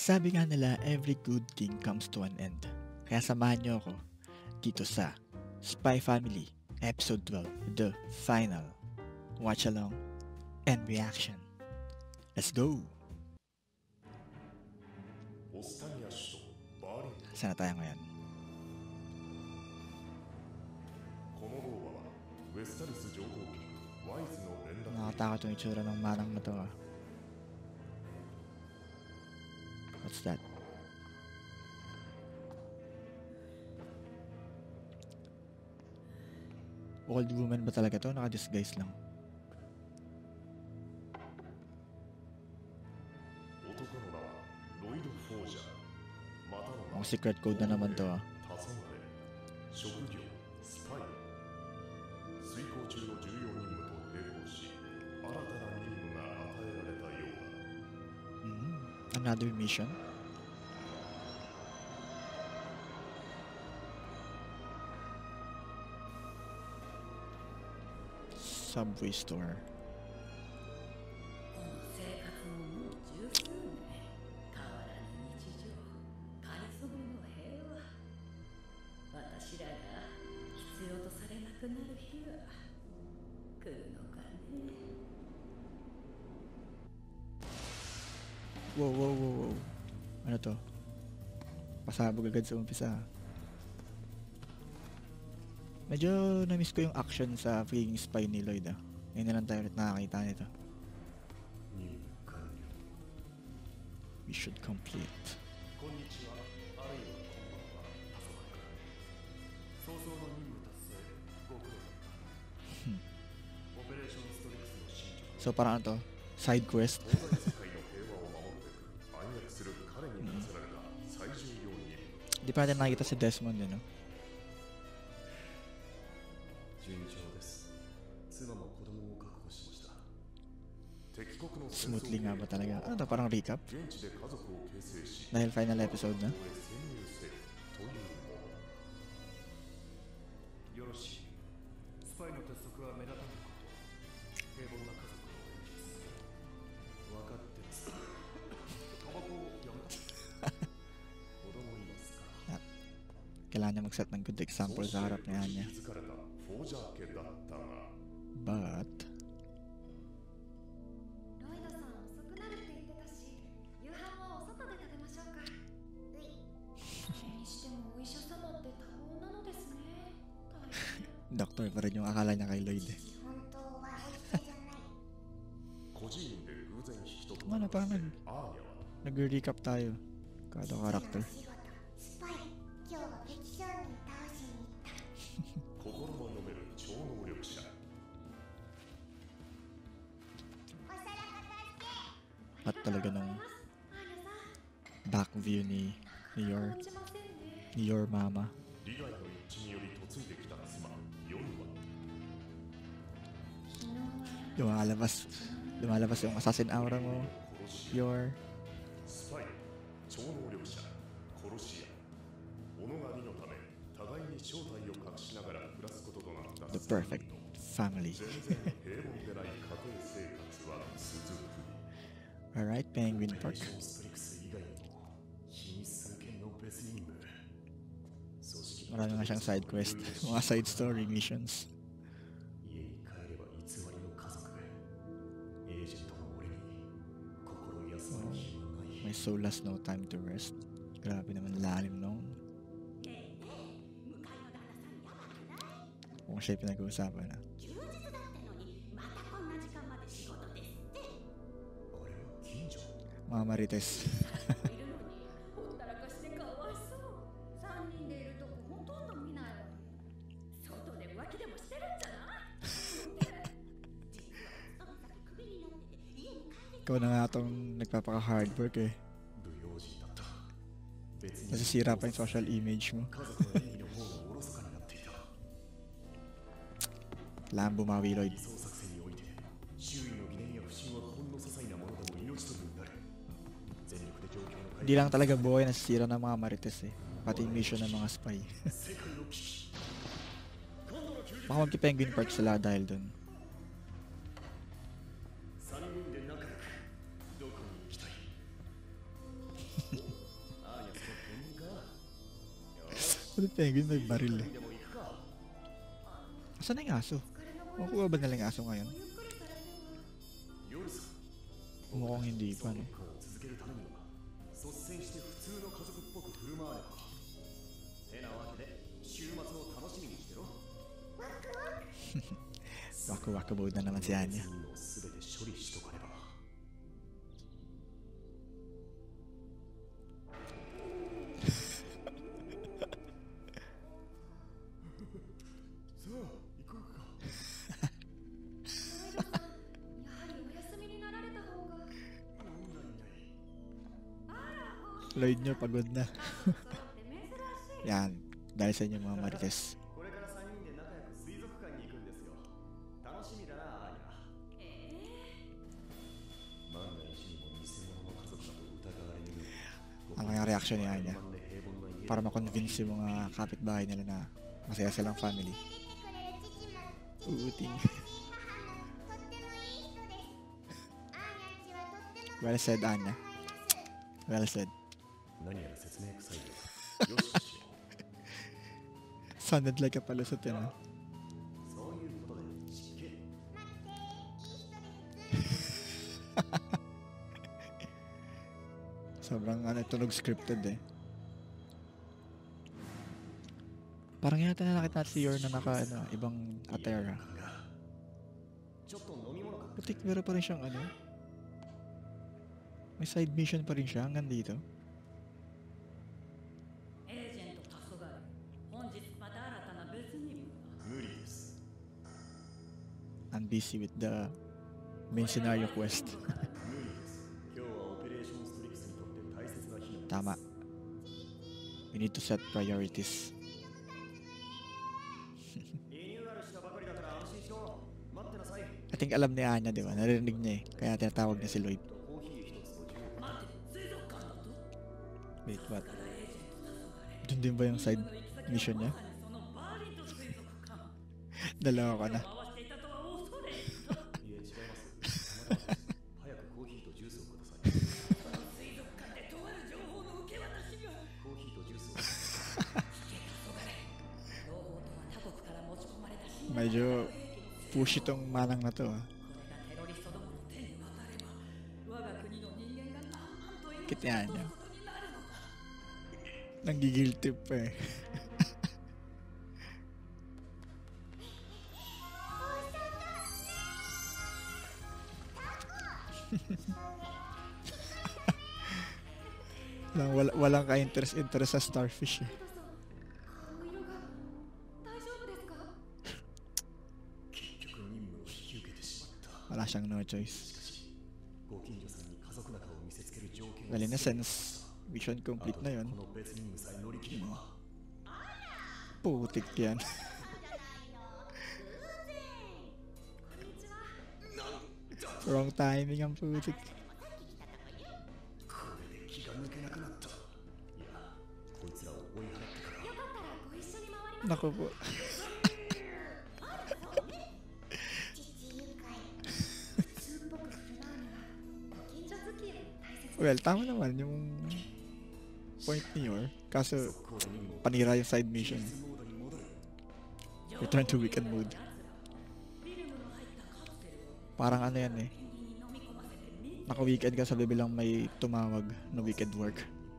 Sabi nga nila, every good thing comes to an end. Kaya samahan niyo ako dito sa Spy Family Episode 12, The Final. Watch along and reaction. Let's go! Saan na tayo ngayon? Nakatakot yung itsura ng manang na to. What's that? Old woman ba talaga to? Naka-disguise lang. Ang secret code na naman to. Another mission? Subway store. Wow. Ano to? Pasabog agad sa umpisa. Medyo na-miss ko yung action sa freaking spy ni Lloyd ah. Ngayon na lang tayo ulit nakakita nito. We should complete. So parang ano to? Side quest? Di pa natin nakikita si Desmond yun, no? Smoothly nga ba talaga? Ano to? Parang recap? Dahil final episode na? Kailangan niya mag-set ng good example sa harap niya. But Doctor pa rin yung akala niya kay Lloyd eh. Ano, parang nag-recap tayo kada karakter. At talaga nung back view ni your mama. Lumalabas yung assassin aura mo. The perfect family. Alright, Penguin Park. Marami nga siyang side quest. Mga side story missions. My soul has no time to rest. Grabe naman lalim nung. Kung siya pinag-uusapan na. Mga marites. Ikaw na nga itong nagpapaka-hard work eh. Nasisira pa yung social image mo. Kailangan bumawi, Lloyd. Hindi lang talaga buhay nasisira ng mga marites eh. Pati yung mission ng mga spy. Baka magki-Penguin Park sila dahil dun. Pero penguin may baril eh. Asan na yung aso? Makuha ba nila yung aso ngayon? Mukhang hindi pa, no? Waku-waku mode na naman si Anya. Lloyd nyo pagod na. Yan, dahil sa inyo mga marites. Ano yung reaction ni Anya? Para ma-convince yung mga kapitbahay nila na masaya silang family. Uuting. Well said, Anya. Well said. Sounded like a palusot yun, ha? Sobrang tunog scripted eh. Parang yata na nakita si Yor na naka ibang attire. Putik, meron pa rin siyang may side mission pa rin siya hanggang dito. I'm busy with the main scenario quest. Tama. We need to set priorities. I think alam ni Anya, di ba? Narinig niya eh. Kaya tinatawag niya si Lloyd. Wait, what? Doon din ba yung side mission niya? Dalawa ko na. Medyo push itong manang na to. Kityan niya. Nanggigilty pa eh. Walang ka-interest sa starfish eh. Wala siyang no choice. Well, in a sense, mission complete na yun. Putik yan. Wrong timing ang putik. Naku po. Well, tama naman yung point ni Yor. Kaso, panira yung side mission. Return to weekend mode. Parang ano yan eh. Naka-weekend ka sa bilang may tumawag na weekend work.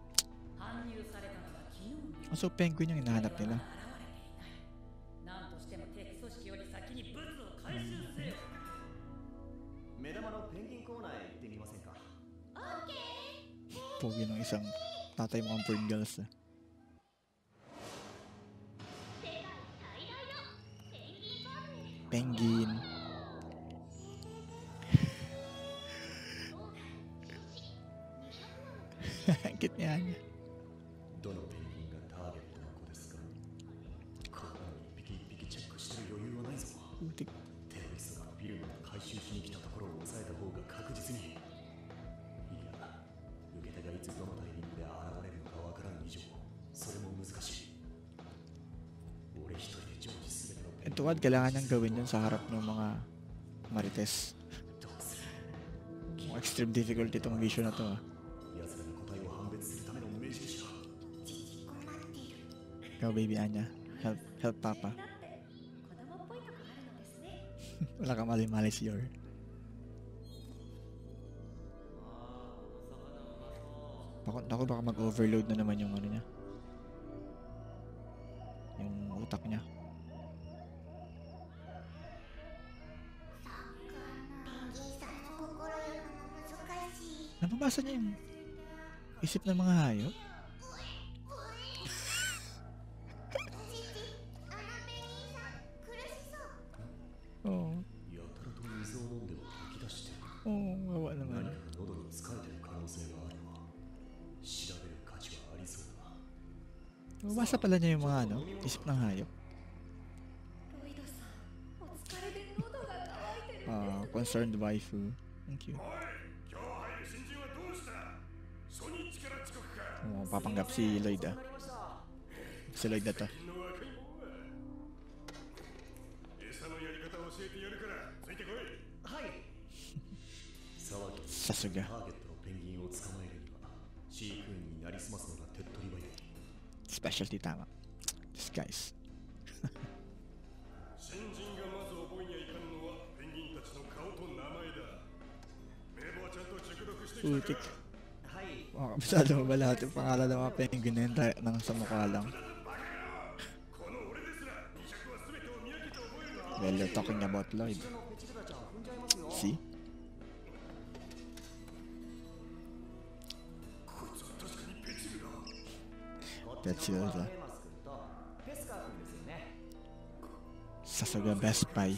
So, penguin yung hinahanap nila. Pogi ng isang tatay mo ang Pringles. Penguin. Ang cute niya. Putik. Tuwad, kailangan niyang gawin yun sa harap ng mga marites. Extreme difficulty itong mission na to. Ikaw, baby Anya. Help Papa. Wala kang mali-mali si Yor. Ako baka mag-overload na naman yung ano niya. Yung utak niya. Napabasa niya yung isip ng mga hayop? Oo. Oo, wawa naman. Mabasa pala niya yung mga ano, isip ng hayop. Concerned waifu. Thank you. Papanggap si Lloyd ah. Si Lloyd na to. Sasuga. Specialty tama. Disguise. Putik. Kabisado mo ba lahat yung pangalan ng mga penguin na yun nang sa mukha lang? Well, they're talking about Lloyd. See? That's Hilda. Sasuga best spy.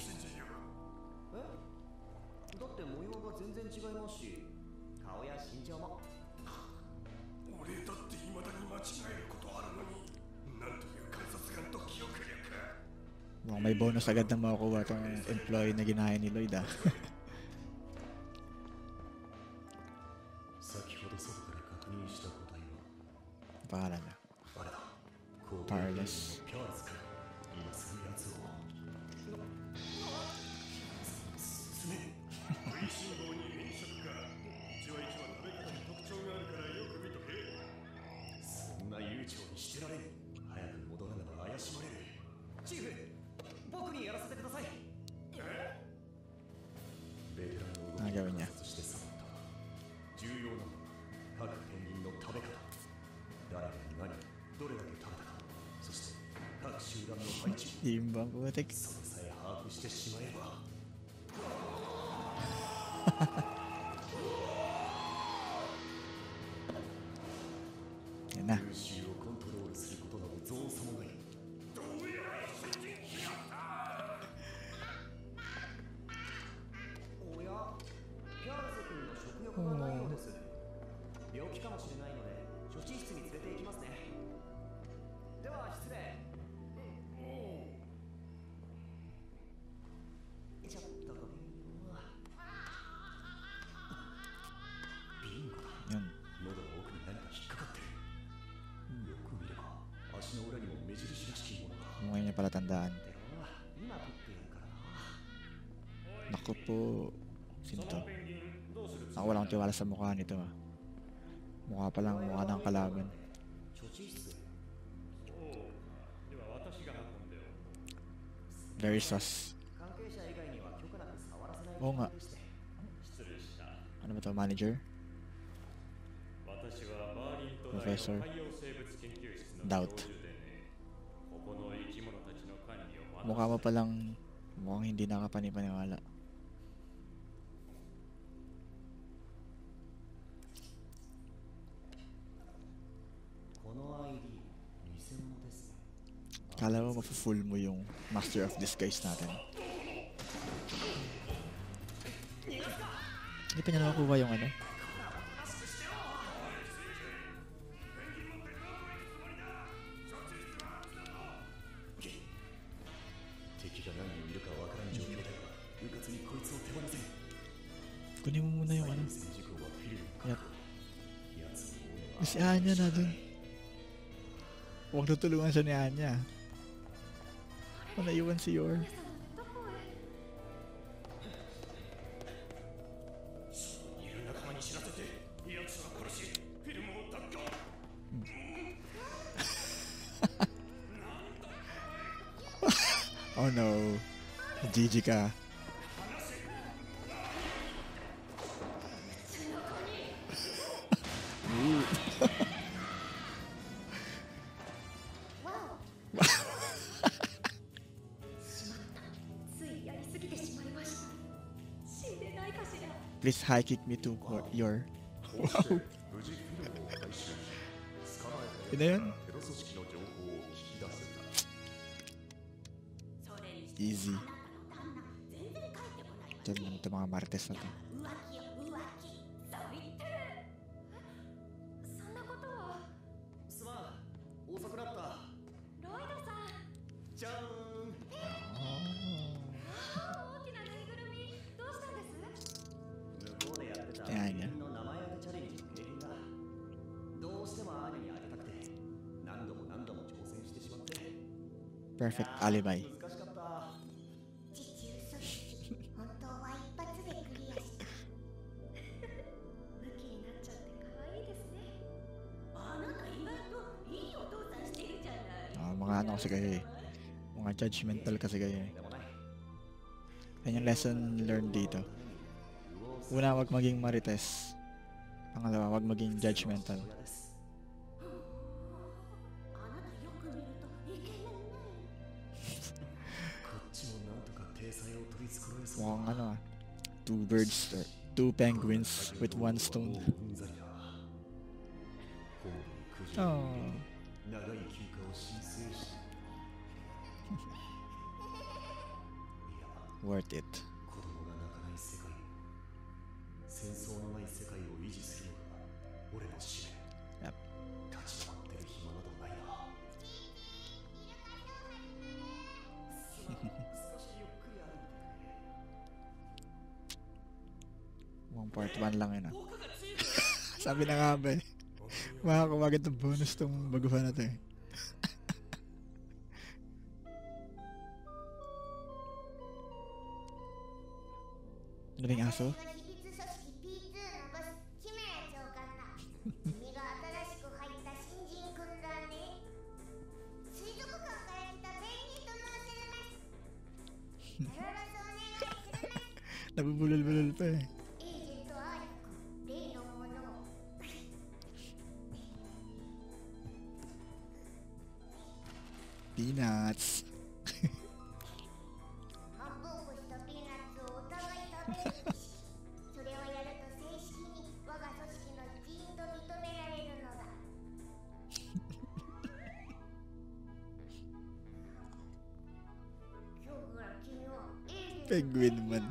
Mukhang may bonus agad na makukuha tong employee na ginaya ni Lloyd ah. Pangalan na. Parless. Ano gawin niya? Imbang putik. Yan na. Mukha niya pala tandaan. Naku po. Sino to? Ako walang tiwala sa mukha nito ah. Mukha palang mukha ng kalaban. Very sus. Oo nga. Ano ba to? Manager? Professor? Doubt. Mukha mo palang mukhang hindi nakapani-paniwala. Kala mo mafu-full mo yung Master of Disguise natin. Hindi pa niya nakakuha yung ano? Kunin mo muna yung ano. Yep. Si Anya na dun. Huwag tutulungan siya ni Anya. Naiwan si Yor. Oh no. GG ka. Please high kick me to your... Wow! Yun na yun? Easy. Diyan naman ito mga Martes na to. Ayan niya. Perfect alibi. Mga ano kasi kayo eh. Mga judgmental kasi kayo eh. Yan yung lesson learned dito. Una, wag maging marites. Pangalawa, wag maging judgmental. Mukhang ano ah. Two penguins with one stone. Oh. Worth it. Yep. Part 1 lang yun ah. Sabi na nga ba eh. Makakumagad ng bonus tong baguhan na to eh. Galing aso? Nabubulol-bulol pa eh. Peanuts. Penguin man.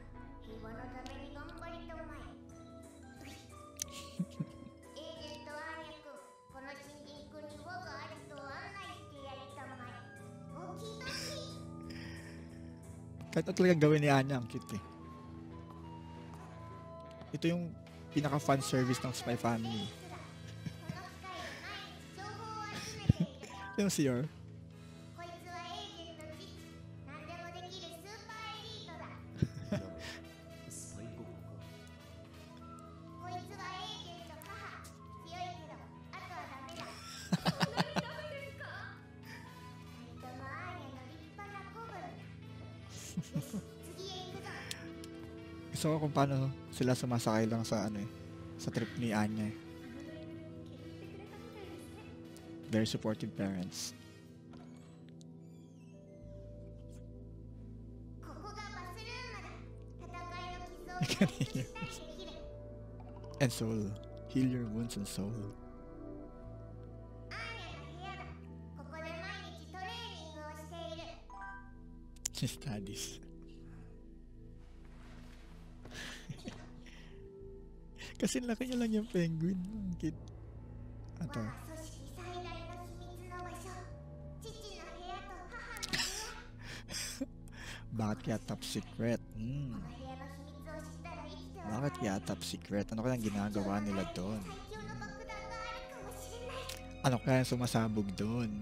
Kahit ano talaga gawin ni Anya, ang cute eh. Ito yung pinaka-fan service ng Spy Family. Yung CR. Gusto ko kung paano sila sumasakay lang sa ano eh, sa trip ni Anya eh. Very supportive parents. And soul. Heal your wounds and soul. She studies. Kasi laki niya lang yung penguin. Ang cute. Ato. Bakit kaya top secret? Bakit kaya top secret? Ano kaya ginagawa nila doon? Ano kaya sumasabog doon?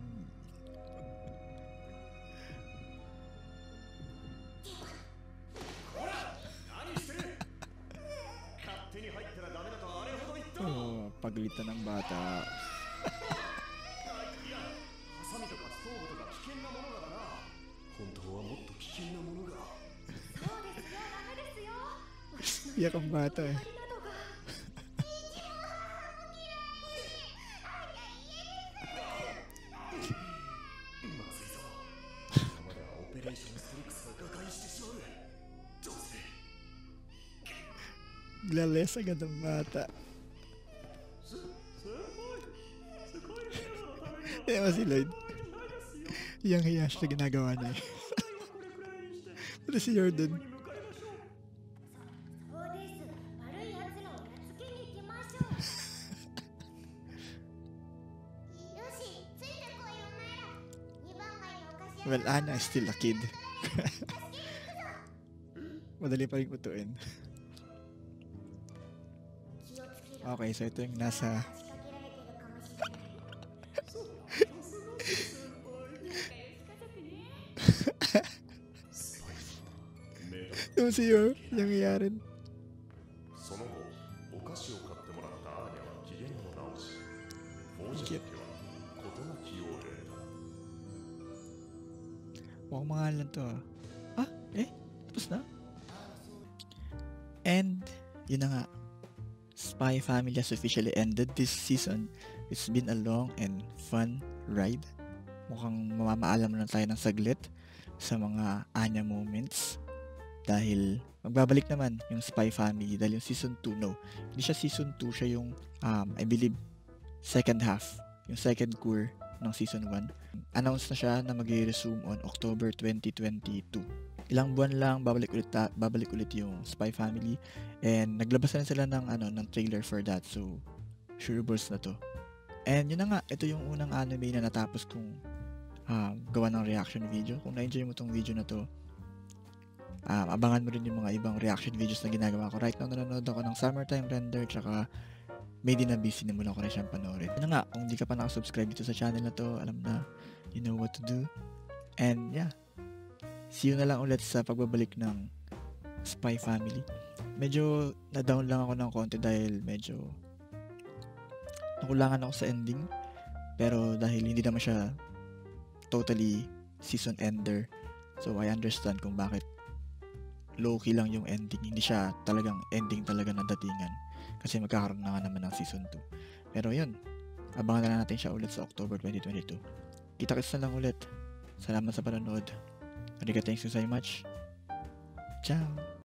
Oh, paglitan ng bata. Iyak ang bata eh. Glales agad ang bata. Kaya si Lloyd. Hiyang-hiya siya ginagawa niya. Pero si Jordan. Well, Anna is still a kid. Madali pa rin kutuin. Okay, so ito yung nasa... Yung siyo, yung iyarin. Mukhang mangalan to ah. Ah, tapos na? And, yun na nga. Spy Family has officially ended this season. It's been a long and fun ride. Mukhang mamamaalam na tayo ng saglit sa mga Anya moments. Dahil magbabalik naman yung Spy Family dahil yung season 2, no. Hindi siya season 2, siya yung, I believe, second half. Yung second core ng season 1. Announce na siya na mag-resume on October 2022. Ilang buwan lang babalik ulit yung Spy Family and naglabas na sila ng trailer for that, so sure balls na to. And yun na nga, ito yung unang anime na natapos kong gawa ng reaction video. Kung na-enjoy mo tong video na to, abangan mo rin yung mga ibang reaction videos na ginagawa ko. Right now nanonood ako ng Summertime Render tsaka Made in Abyss, sinimulan ko rin siyang panoorin. Yun na nga, kung di ka pa nakasubscribe dito sa channel na to, alam na, you know what to do. And yeah, see you na lang ulit sa pagbabalik ng Spy Family. Medyo na-down lang ako ng konti dahil medyo nakulangan ako sa ending. Pero dahil hindi naman siya totally season ender, so I understand kung bakit low-key lang yung ending. Hindi siya talagang ending talaga na datingan. Kasi magkakaroon na nga naman ng season 2. Pero yun, abangan na lang natin siya ulit sa October 2022. Kita-kits na lang ulit. Salamat sa panonood. Arigatou, thanks you so much. Ciao!